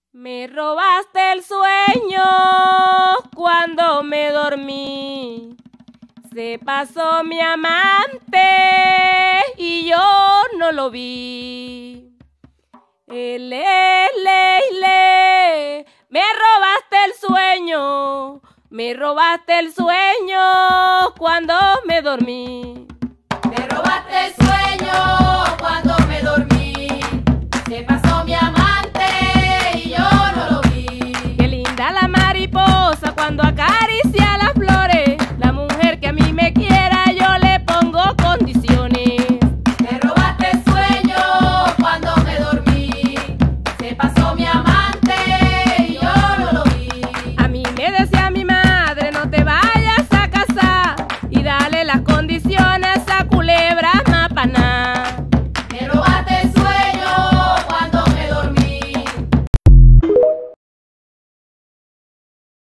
Me robaste el sueño cuando me dormí. Se pasó mi amante y yo no lo vi. Me robaste el sueño, me robaste el sueño cuando me dormí. Me robaste el sueño.